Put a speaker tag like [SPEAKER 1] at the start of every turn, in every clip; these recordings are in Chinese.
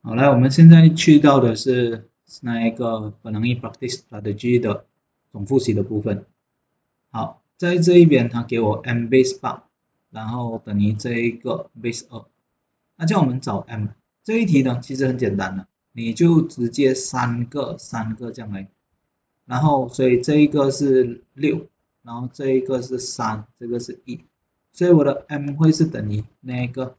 [SPEAKER 1] 好，来，我们现在去到的是那一个本能 practice strategy 的总复习的部分。好，在这一边它给我 m base 8，然后等于这一个 base 2，那叫我们找 m。这一题呢其实很简单的，你就直接三个这样来，然后所以这一个是6，然后这一个是3，这个是1，所以我的 m 会是等于那个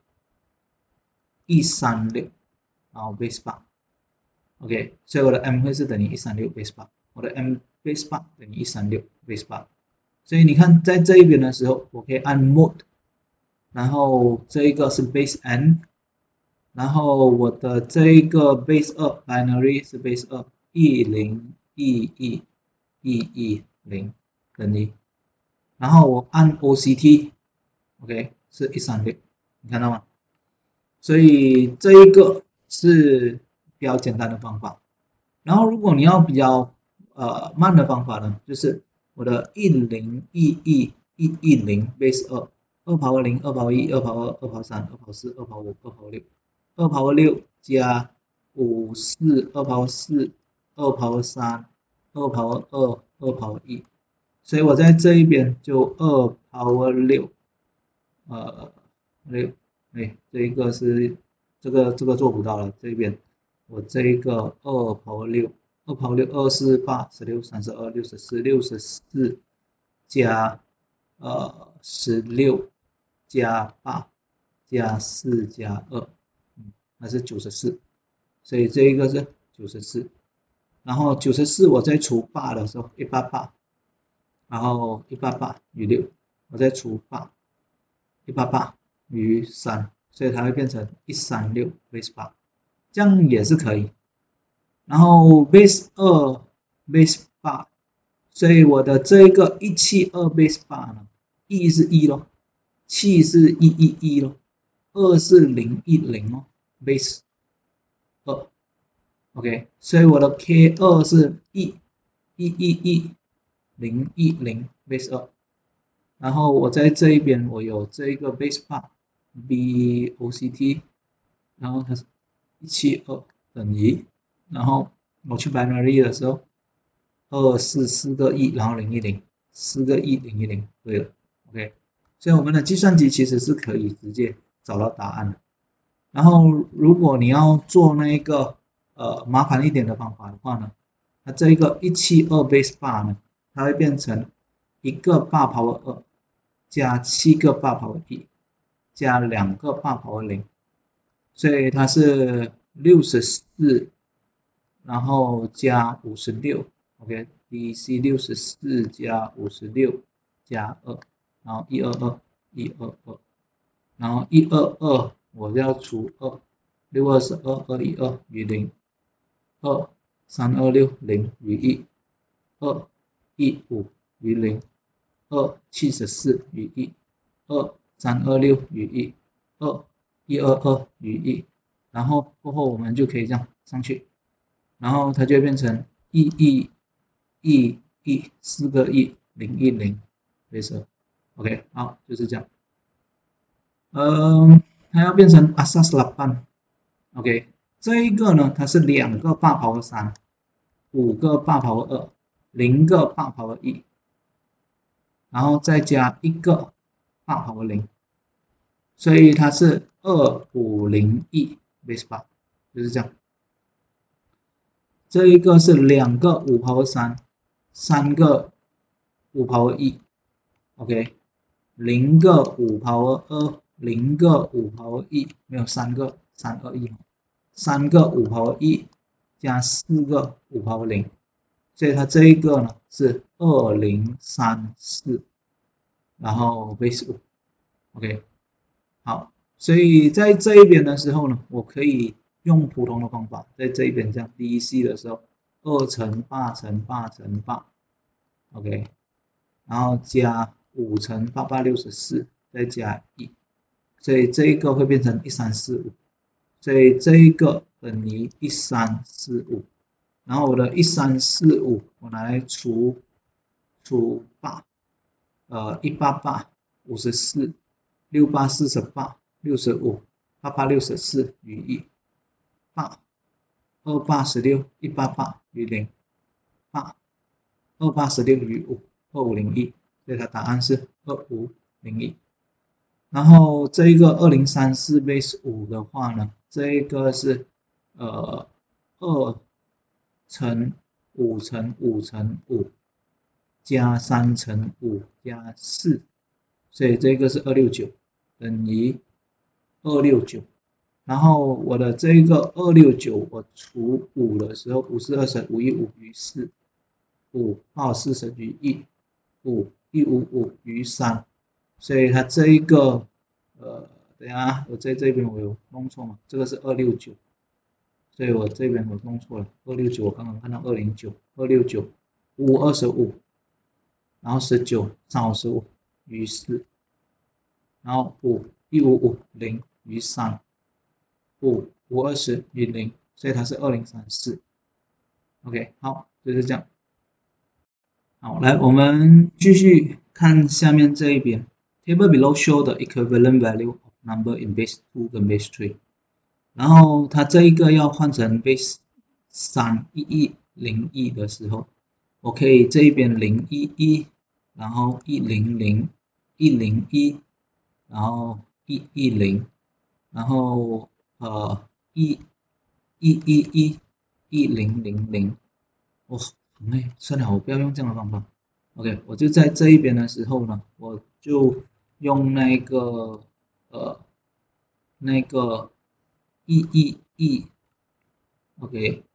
[SPEAKER 1] 136，然后 base 8。OK， 所以我的 m 会是等于136 base 8，我的 m base 8等于136 base 8，所以你看在这一边的时候，我可以按 mode， 然后这一个是 base n， 然后我的这一个 base 2 binary 是 base 2 1011110等于，然后我按 OCT，OK 是136，你看到吗？所以这一个是比较简单的方法。然后如果你要比较慢的方法呢，就是我的1011110 base 2 power 0 2 power 1 2 power 2 power 3 2 power 4 2 power 5 2 power 6 2 power 6加54 2 power 4 2 power 3 2 power 2 2 power 1，所以我在这一边就2 power 66，哎，这一个是这个做不到了，这边我这一个2 power 6 2 power 6 2 4 8 16 32 64 64加16加8加4加2，那是94，所以这一个是94，然后94我再除8的时候188，然后188与6，我再除8 188与3，所以它会变成136 base 8，这样也是可以。然后 base 2 base 8，所以我的这个172 base 8呢，1是1咯，7是111咯，2是010咯 ，base 2 ，OK， 所以我的 K2 是1111010 base 2，然后我在这一边我有这一个 base 8 BOCT， 然后它是172等于，然后我去 binary 的时候4个1，然后010 4个1 010，对了 ，OK， 所以我们的计算机其实是可以直接找到答案的。然后如果你要做那个麻烦一点的方法的话呢，那这一个172 base 8呢，它会变成1个8 power 2加7个8 power 1加2个8 power 0，所以它是64，然后加56 ，OK， DC 64加56加2，然后122，然后122我要除2，6 22 212与0， 2 326 0与1， 2 15与0， 2 74与1， 2 326与1， 2 122与1，然后过后我们就可以这样上去，然后它就会变成111 4个1 010，没事 ，OK， 好，就是这样。它要变成 asas 8 ，OK， 这一个呢，它是2个8 power 3， 5个8 power 2， 0个8 power 1，然后再加1个8 power 0，所以它是2501 base 8，就是这样。这一个是2个5 power 3， 3个5 power 1 ，OK， 0个5 power 2， 0个5 power 1，没有3个321， 3个5 power 1加4个5 power 0，所以它这一个呢是2034，然后 base 5 ，OK， 好，所以在这一边的时候呢，我可以用普通的方法，在这一边这样 DEC 的时候，2乘8乘8乘8 ，OK， 然后加5乘8864，再加1，所以这一个会变成1345，所以这一个等于1345，然后我的1345我拿来除8，188 54 68 48 65 88 64与1， 8 28 16 188余0 8 28 16余5 2501，所以它答案是2501。然后这一个2034 base 5的话呢，这一个是2乘5乘5乘5加3乘5加4，所以这个是269等于269。然后我的这一个269我除5的时候，5是2乘5 15余4 5 24乘以1 5 155余3，所以它这一个等一下我在这边我有弄错嘛，这个是269，所以我这边我弄错了，269我刚刚看到209 269 5 25，然后19 355余4，然后5 1550余3 5 520余0，所以它是2034。OK， 好，就是这样。好，来我们继续看下面这一边。Table below show the equivalent value of number in base 2跟 base 3。然后它这一个要换成 base 3 1101的时候，我可以这一边011，然后100 101，然后110，然后1111 1000。哇，很累，算了，我不要用这样的方法。OK， 我就在这一边的时候呢，我就用那个111 OK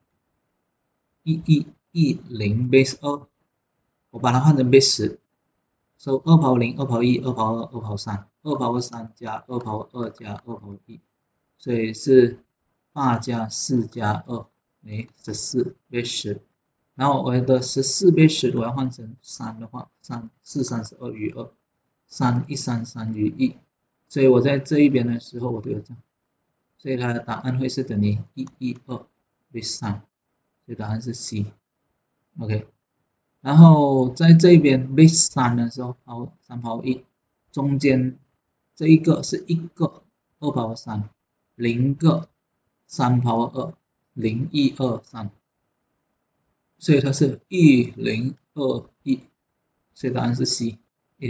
[SPEAKER 1] 1110 base 2，我把它换成 base 10，所以2 power 0 2 power 1 2 power 2 2 power 3 2 power 3加2 power 2加2 power 1，所以是8加4加2为14 base 10。然后我的14 base 10我要换成3的话，3 4 32余2 3 133余1，所以我在这一边的时候我就有这样，所以它的答案会是等于112 base 3，所以答案是 C。 OK， 然后在这一边 base 3的时候3 power 1，中间这一个是1个2 power 3 0个3 power 2 0123，所以它是1021，所以答案是 C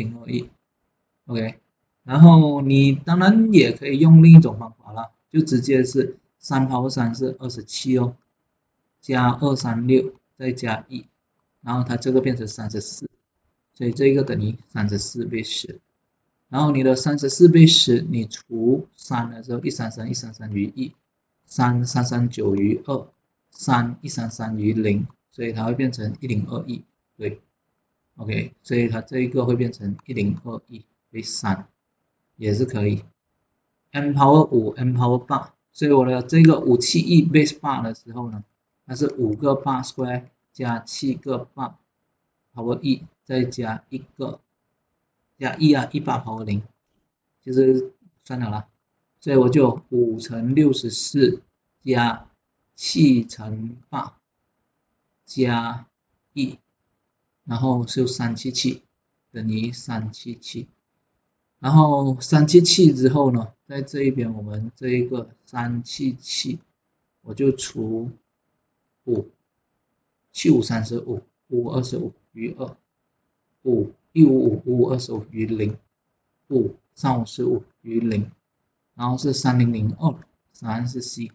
[SPEAKER 1] 1021。OK， 然后你当然也可以用另一种方法啦，就直接是3 power 3是27哦，加236再加1，然后它这个变成34，所以这个等于34 base 10。然后你的34 base 10你除3的时候133 133余1 3 339余2 3 133余0，所以它会变成1021，对 ，OK， 所以它这一个会变成1021 base 3也是可以。n power 5 n power 8，所以我的这个571 base 8的时候呢，它是5个8 square 加7个8 power 1再加1个加1啊18 power 0，就是算了啦，所以我就5乘64加7乘8加1，然后是377等于377，然后377之后呢，在这一边我们这一个377我就除5 7 5 35 5 25余2 5 155 5 25余0 5 3 5 15余0，然后是3002，答案是 C。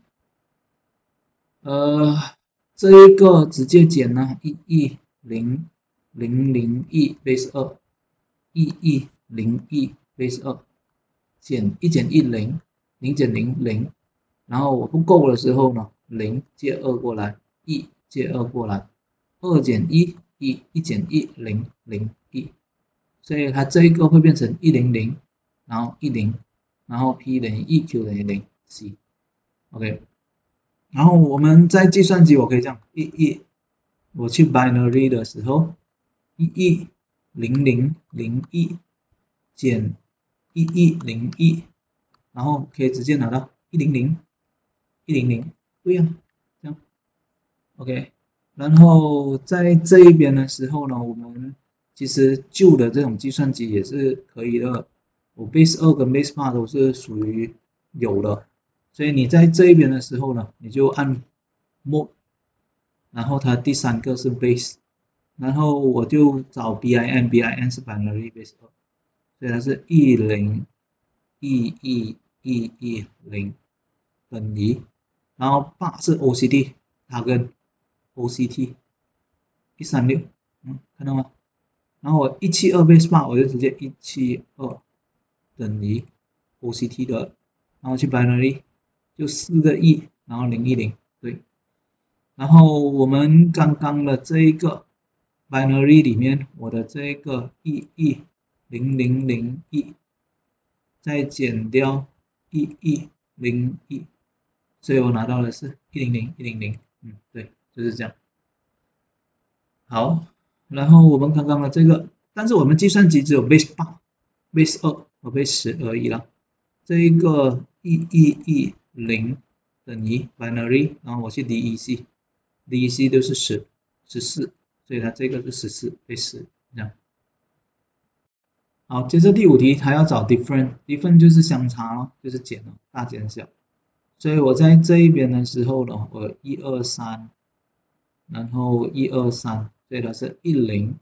[SPEAKER 1] 这一个直接减呢，110 001 base 2 1101 base 2减1减1 0 0减0 0，然后我不够的时候呢，0借2过来，1借2过来，2减1 1 1减1 0 0 1，所以它这一个会变成100，然后10，然后 P 等于1 Q 等于0 C。 OK， 然后我们在计算机我可以这样我去 binary 的时候110001减1101，然后可以直接拿到100，对呀，这样 OK。 然后在这一边的时候呢，我们其实旧的这种计算机也是可以的，我 base 2跟 base 8都是属于有的， 所以你在这一边的时候呢，你就按 mode， 然后它第三个是 base， 然后我就找 bin 是 binary base 2，所以它是101110等于，然后8是 OCT， 它跟 OCT 136，看到吗？然后我172 base 8，我就直接172等于 OCT 的，然后去 binary 就4个 E， 然后010，对。然后我们刚刚的这一个 binary 里面，我的这个 000 E 再减掉110 E， 所以我拿到的是100，对，就是这样。好，然后我们刚刚的这个，但是我们计算机只有 base 8、base 2和 base 10而已了。这一个1110等于 binary， 然后我去 DEC 都是14，所以它这个是14 base 10这样。好，接着第5题，它要找 different 就是相差咯，就是减咯，大减小。所以我在这一边的时候呢，我123，然后123，所以它是1001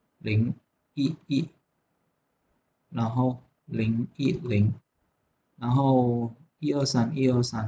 [SPEAKER 1] 然后010，然后123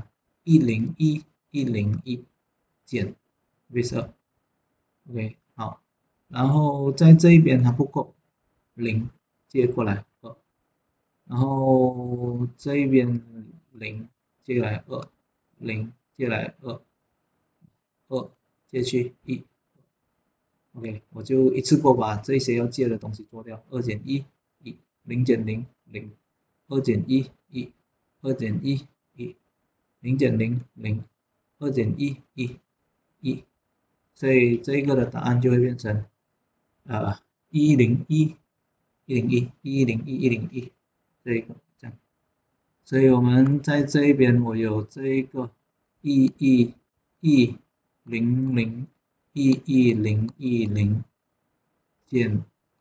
[SPEAKER 1] 101减 base 2 ，OK， 好，然后在这一边它不够0接过来2，然后这一边0接来2， 0接来2， 2接去1。OK， 我就一次过把这些要借的东西做掉，2减1 1， 0减0 0， 2减1 1， 2减1 1， 0减0 0， 2减1 1 1，所以这个的答案就会变成101 101 110 101这个这样，所以我们在这一边我有这一个11100 11010减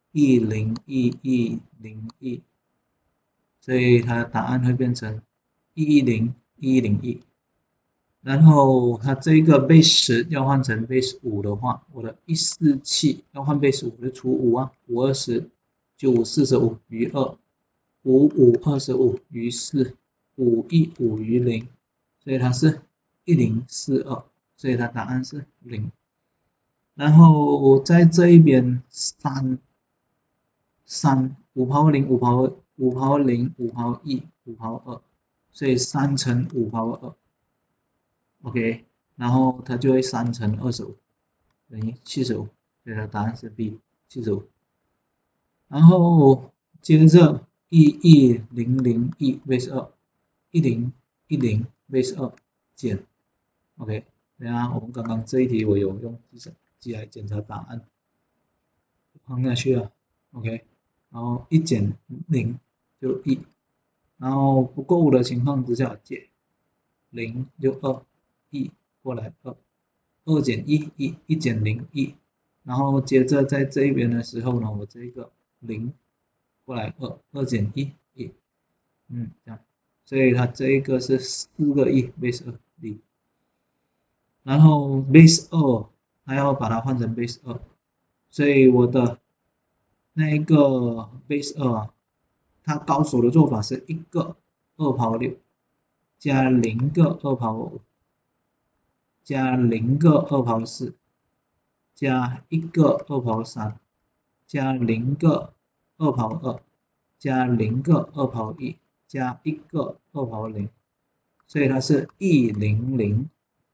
[SPEAKER 1] 10110，所以它的答案会变成110然后它这个 base 10要换成 base 5的话，我的147要换 base 5就除5啊，5 20 9 45余2， 5 5 25余4， 5 1 5余0，所以它是1042，所以它答案是0。然后在这一边3 5 power 0 5 power 0 5 power 1 5 power 2，所以3乘5 power 2。OK， 然后它就会3乘25等于75，所以它答案是 B 75。然后接着11001 base 2 1010 base 2减 OK， 等下我们刚刚这一题我有用计算机来检查答案，放下去了 OK， 然后1减0就1，然后不够的情况之下解0就2， 1过来2， 2减1 1， 1减0 1，然后接着在这一边的时候呢，我这个0过来2， 2减1 1，这样，所以它这一个是4个1 base 2 D， 然后 base 2还要把它换成 base 2，所以我的那一个 base 2它高手的做法是一个2 power 6加0个2 power 5加0个2 power 4加1个2 power 3加0个2 power 2加0个2 power 1加1个2 power 0，所以它是100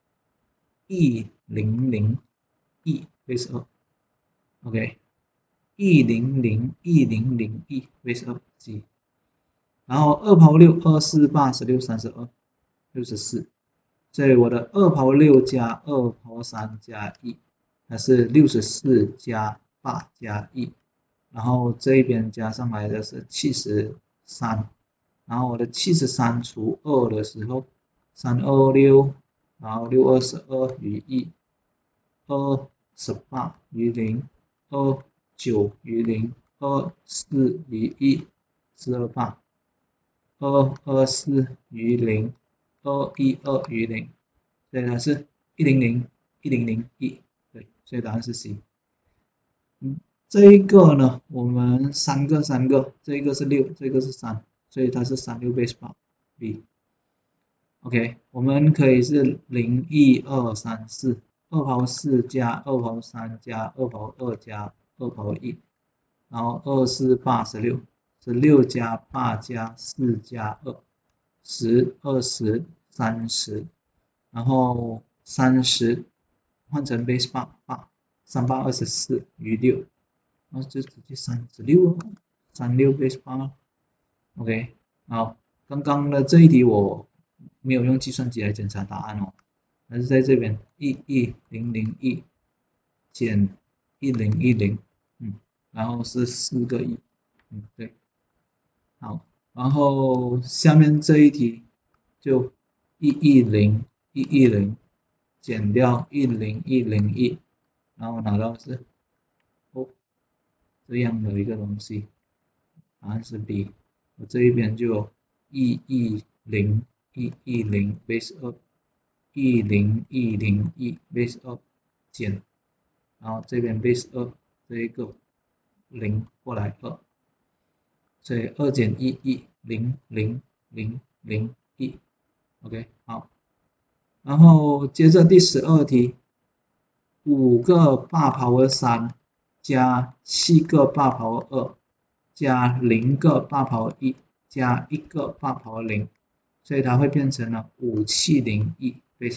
[SPEAKER 1] 100 E base 2 OK， 100 100 E base 2 G， 然后2 power 6 2 4 8 16 32 64，所以我的2 power 6加2 power 3加1，它是64加8加1，然后这一边加上来的是73，然后我的73除2的时候，326，然后6 22余1， 2 18余0， 2 9余0， 2 4余1， 428， 2 24余0。 212余0，所以它是1001001，对，所以答案是 C。这一个呢，我们三个，这一个是6，这个是3，所以它是36 base 8 B。OK， 我们可以是0、1、2、3、4， 2 power 4加2 power 3加2 power 2加2 power 1，然后2、4、8、16， 16加8加4加2， 10、20、30，然后30换成 base 8， 3、8、24余6，然后就直接36， 36 base 8。 OK， 好，刚刚的这一题我没有用计算机来检查答案哦，而是在这边11001减1010，然后是4个1，对，好，然后下面这一题就110减掉10101，然后拿到是这样的一个东西，答案是 B。我这一边就有110 base 2 10101 base 2减，然后这边 base 2这一个0过来2，所以2减1 0 0 0 0 1 OK， 好，然后接着第12题，5个8 power 3加7个8 power 2加0个8 power 1加1个8 power 0，所以它会变成了5701 base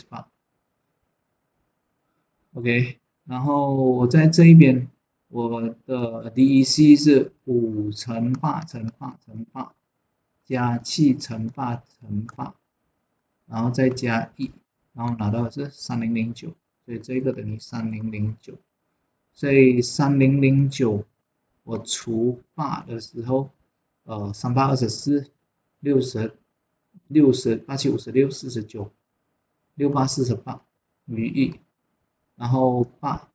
[SPEAKER 1] 8。OK， 然后我在这一边，我的 DEC 是5乘8乘8乘8加7乘8乘8，然后再加1，然后拿到的是3009，所以这个等于3009，所以3009我除8的时候，3、8、24、60、8、7、56、49、6、8、48余1，然后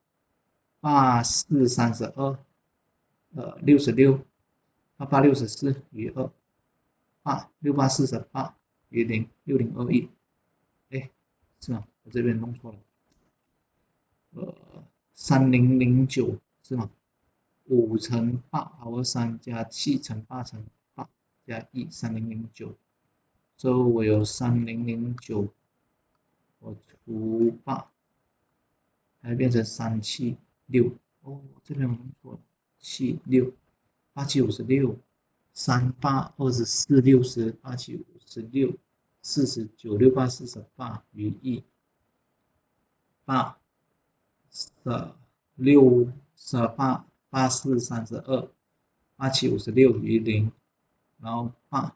[SPEAKER 1] 8、4、32、66、8、8、64余2， 8、6、8、48余0、6021，是吗？我这边弄错了，3009是吗？5乘8 power 3加7乘8乘8加1 3009，所以我有3009，我除8，还变成376，这边我弄错了，76， 8、7、56， 3、8、24、60、8、7、56、49、6、8、48余1， 8、6、8、8、4、32、8、7、56余0，然后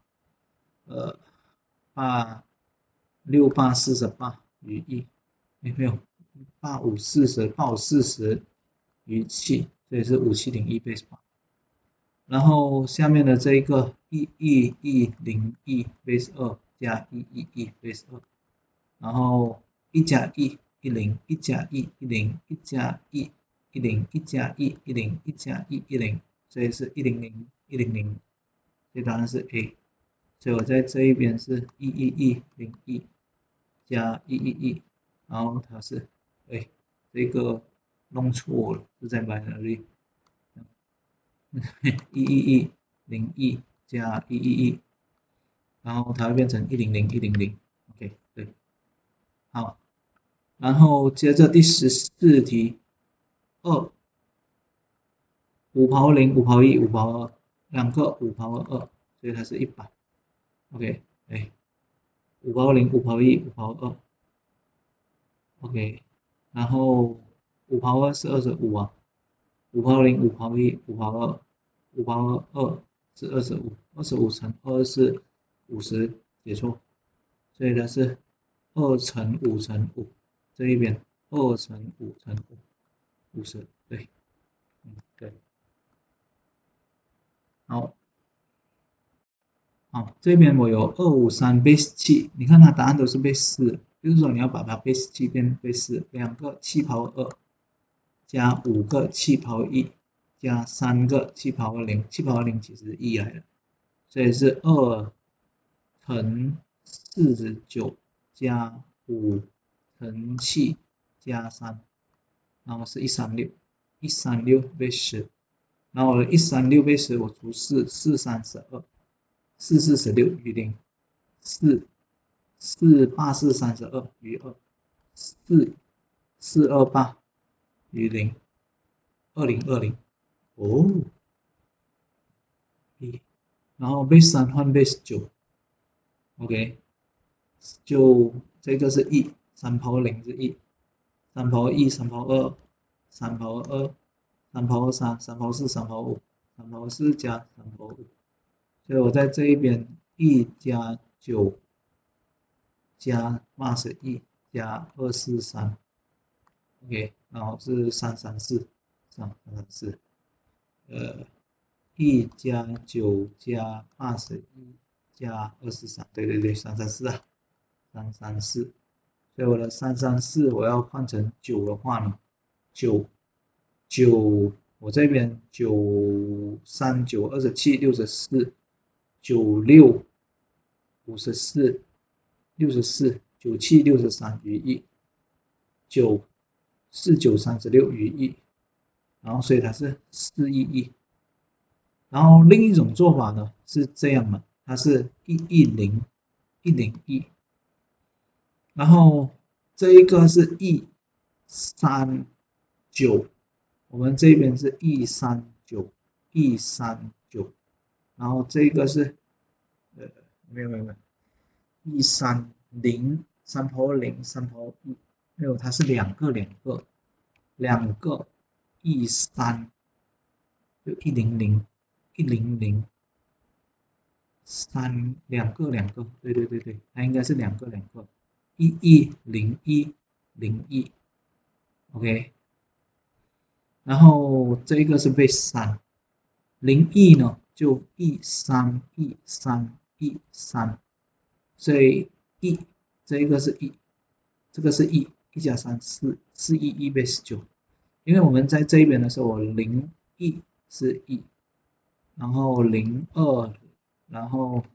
[SPEAKER 1] 8、6、8、48余1，没有，8、5、40， 8、5、40余7，所以是5701 base 8。然后下面的这一个11101 base 2加111 base 2，然后1加1 10， 1加1 10， 1加1 10， 1加1 10， 1加1 10，所以是100 100，所以答案是 A。所以我在这一边是11101加111，然后它是这个弄错了，是在binary 11101加111，然后它会变成100 OK， 对，好，然后接着第14题，5 power 0 5 power 1 5 power 2，两个5 power 2，所以它是100 OK， 5 power 0 5 power 1 5 power 2 OK， 然后5 power 2是25啊，5 power 0 5 power 1 5 power 2 5 power 2是25， 25乘2是50，解错，所以它是2乘5乘5，这一边2乘5乘5 50，对，对，好，这边我有253 base 7，你看它答案都是 base 4，就是说你要把它 base 7变 base 4，两个7 power 2加5个7 power 1加3个7 power 0， 7 power 0其实是1来的，所以是2乘49 加5乘7加3，然后是136， 136被10，然后我的136被10，我除4， 4 3 12， 4 4 16余0， 4 4 8 4 32余2， 4 4 2 8余0， 2020。哦，然后 base 3换 base 9 ，OK， 就这个是 3 power 0是3 power 1 3 power 2 3 power 2 3 power 3 3 power 4 3 power 5 3 power 4加3 power 5，所以我在这一边加9加81加243 ，OK， 然后是334，加9加81加243，对对对，334啊，334，所以我的334我要换成9的话呢，9我这边9 3 9 27 64 96 54 64 97 63余1 9 4 9 36余1，然后所以它是411。然后另一种做法呢是这样的，它是110 101，然后这一个是139，我们这边是139，然后这个是没有130 3 power 0 3 power 1，没有，它是两个13，就100 100 3两个，对对对对，它应该是两个110101 ，OK， 然后这个是 base 3， 01呢就13，所以这个是这个是1加3 411 base 9，因为我们在这边的时候，我01是1，然后02，然后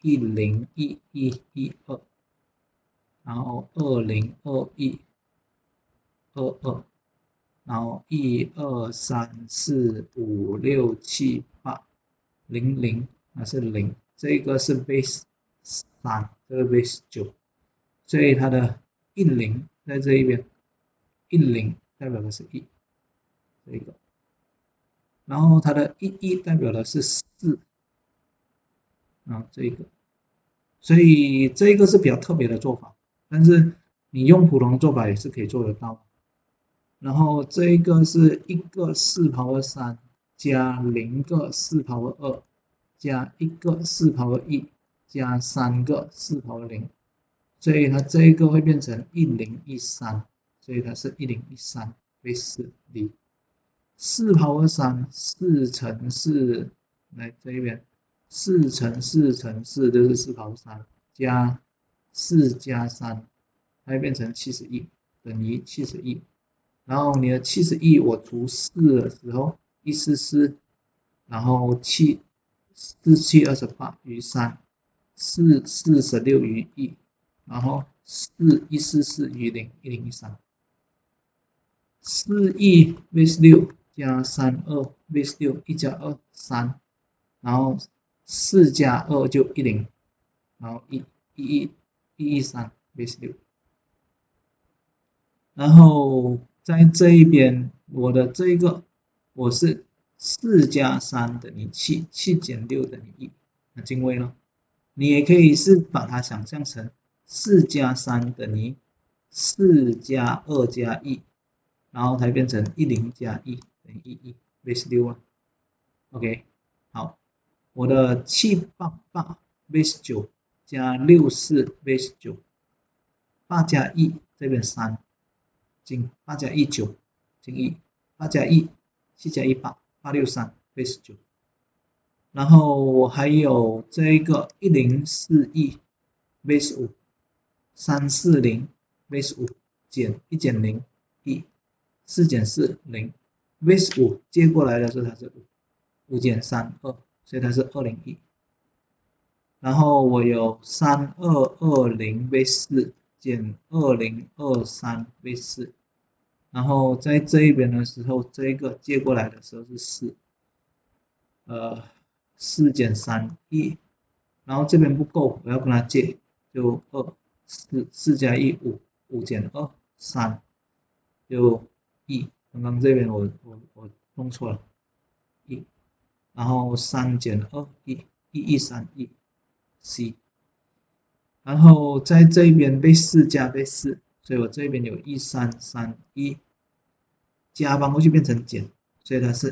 [SPEAKER 1] 101112，然后202122，然后123456780，那是0，这个是 base 3，这个 base 9，所以它的10在这一边，10代表的是1，这个，然后它的11代表的是4，然后这个，所以这个是比较特别的做法，但是你用普通做法也是可以做得到。然后这个是一个4 power 3加0个4 power 2加1个4 power 1加3个4 power 0，所以它这个会变成1013，所以它是1013被4离4 power 3 4乘4，来这一边4乘4乘4就是4 power 3加4加3，它会变成71等于71。然后你的71我除4的时候144，然后7 47 28余3 4 46余1，然后4 144余0 1013， 41 base 6加32 base 6 1加2 3，然后4加2就10，然后113 base 6，然后在这一边我的这个我是4加3等于7， 7减6等于1，那进位了。你也可以是把它想象成4加3等于4加2加1，然后才变成10加1等于11 base 6啊。OK， 好，我的788 base 9加64 base 9， 8加1这边3。8加1 9进1， 8加1 7加1 8 863 base 9，然后我还有这个1041 base 5 340 base 5减1减0 1 4减4 0 base 5接过来的时候它是5减3 2，所以它是201。然后我有3220 base 4 减2023 base 4，然后在这一边的时候，这一个借过来的时候是4， 4减3 1，然后这边不够，我要跟他借，就2 4加1 5 5减2 3，就1，刚刚这边我弄错了1，然后3减2 1 113 1 C， 然后在这边被4加被4，所以我这边有1331，加搬过去变成减，所以它是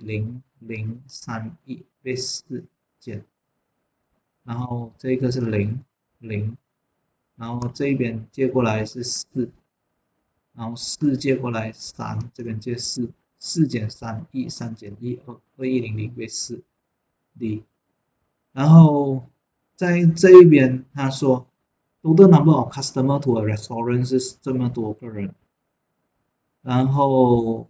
[SPEAKER 1] 10031被4减，然后这个是0 0，然后这边借过来是4，然后4借过来3，这边借4， 4减3 1 3减1 2 2100被4 D， 然后在这一边他说 total number of customer to a restaurant 是这么多个人，然后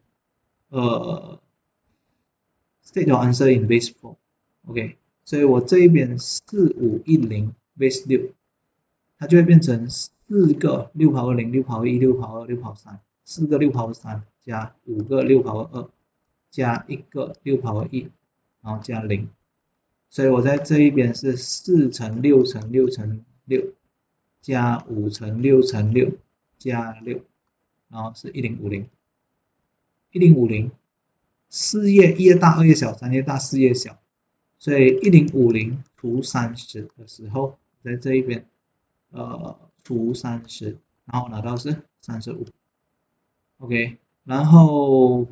[SPEAKER 1] state your answer in base 4， OK， 所以我这一边4510 base 6，它就会变成4个6 power 0 6 power 1 6 power 2 6 power 3 4个6 power 3加5个6 power 2加1个6 power 1，然后加0，所以我在这一边是4乘6乘6乘6加5乘6乘6加6，然后是1050， 1050， 4页1页大2页小3页大4页小，所以1050除30的时候，在这一边除30，然后拿到是35 ，OK， 然后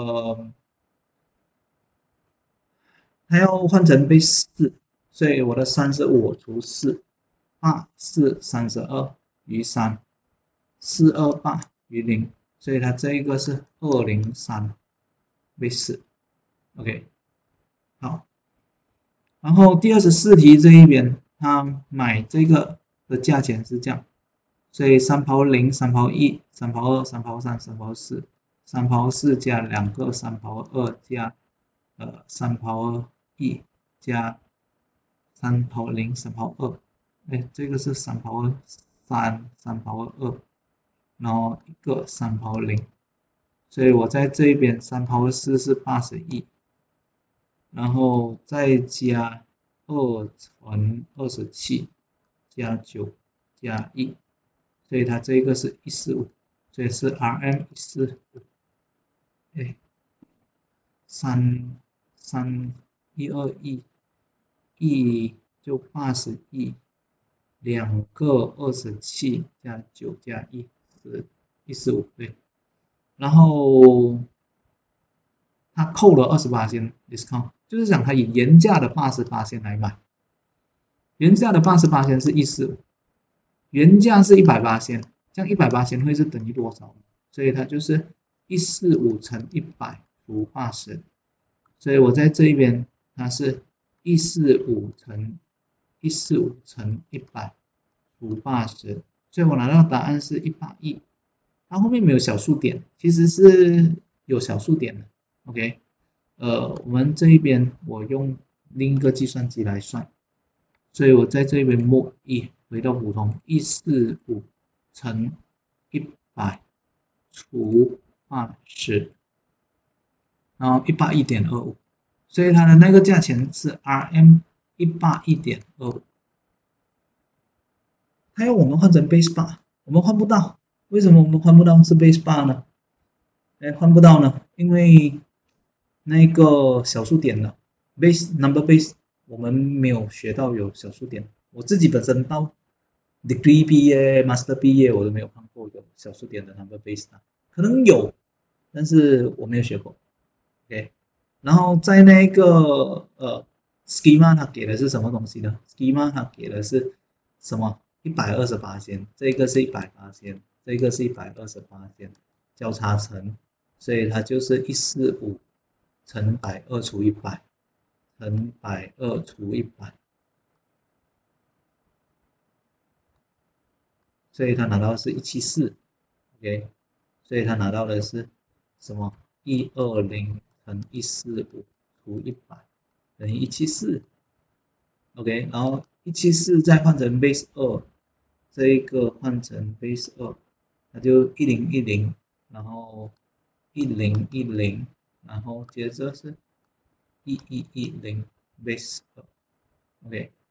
[SPEAKER 1] 它要换成base 4，所以我的35除4 8 4 32余3 428余0，所以它这一个是203 base 4 ，OK， 好，然后第24题这一边他买这个的价钱是这样，所以3 power 0 3 power 1 3 power 2 3 power 3 3 power 4 3 power 4加2个3 power 2加3 power 1加3 power 0 3 power 2，哎，这个是3 power 3 3 power 2，然后一个3 power 0，所以我在这一边3 power 4是81，然后再加2乘27加9加1，所以它这个是145，所以是 RM145，哎，33121就81，两个27加9加1是145，对，然后他扣了28% discount， 就是讲他以原价的88%来买，原价的88%是145，原价是180%，这样180%会是等于多少？所以它就是145乘100除80，所以我在这一边它是145乘100除80，所以我拿到答案是180，它后面没有小数点，其实是有小数点的 ，OK， 我们这一边我用另一个计算机来算，所以我在这边mod 1回到普通145乘100除80，然后181.25，所以它的那个价钱是 RM 181.25，它要我们换成 base 8，我们换不到，为什么我们换不到是 base 8呢？换不到呢，因为那个小数点的 base number base 我们没有学到有小数点，我自己本身到 degree 毕业 master 毕业我都没有看过有小数点的 number base 的，可能有，但是我没有学过 ，OK， 然后在那个schema 它给的是什么东西呢？ schema 它给的是什么？128%，这个是100%，这个是128%，交叉乘，所以它就是145乘120除100乘120除100，所以他拿到的是174 ，OK， 所以他拿到的是什么？120乘145除100等于174，OK， 然后174再换成 base 2， 这一个换成 base 2，那就1010，然后1010，然后接着是1110 base 2 ，OK，